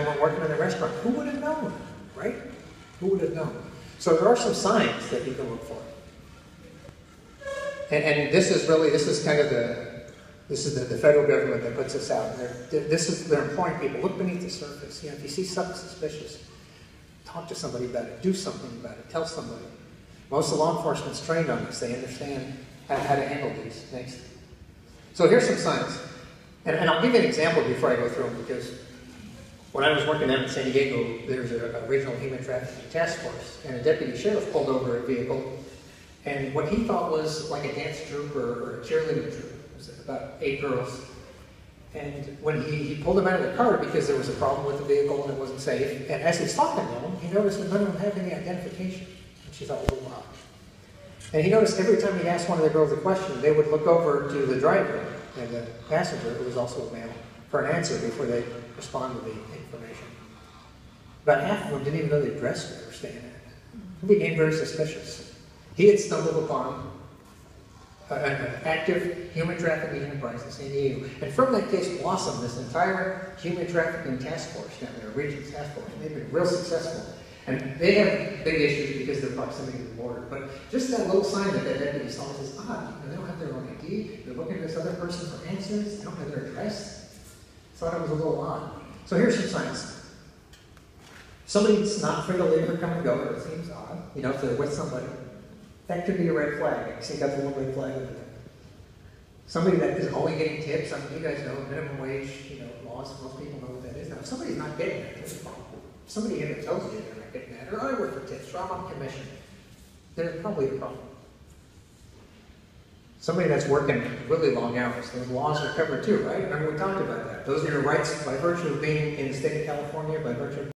gentleman working in the restaurant. Who would have known, right? Who would have known? So there are some signs that you can look for. And this is kind of the federal government that puts this out. They're employing people. Look beneath the surface. If you see something suspicious, talk to somebody about it. Do something about it. Tell somebody. Most of law enforcement's trained on this. They understand how to handle these things. So here's some signs. And I'll give you an example before I go through them, because when I was working down in San Diego, there was a regional human trafficking task force, and a deputy sheriff pulled over a vehicle, and what he thought was like a dance troupe or a cheerleading troupe. It was about 8 girls. And when he pulled them out of the car because there was a problem with the vehicle and it wasn't safe, and as he's talking to them, he noticed that none of them had any identification, which he thought was a little odd. And he noticed every time he asked one of the girls a question, they would look over to the driver and the passenger, who was also a male, for an answer before they respond to the information. About half of them didn't even know the address they were staying at. He became very suspicious. He had stumbled upon an active human trafficking enterprise in San Diego. And from that case blossomed this entire human trafficking task force down there, a regional task force. And they've been real successful. And they have big issues because of their proximity to the border. But just that little sign that deputy saw is odd. They don't have their own ID. They're looking at this other person for answers. They don't have their address. Thought it was a little odd. So here's some signs. Somebody that's not free to leave or come and go, it seems odd. If they're with somebody. That could be a red flag. I see that's a little red flag over there. Somebody that is only getting tips. You guys know minimum wage, laws. Most people know what that is. Now, if somebody's not getting that, there's a problem. If somebody ever tells you they're not getting that, or I work for tips, or I'm on commission, there's probably a problem. Somebody that's working really long hours, those laws are covered too, right? Remember we talked about that. Those are your rights by virtue of being in the state of California, by virtue of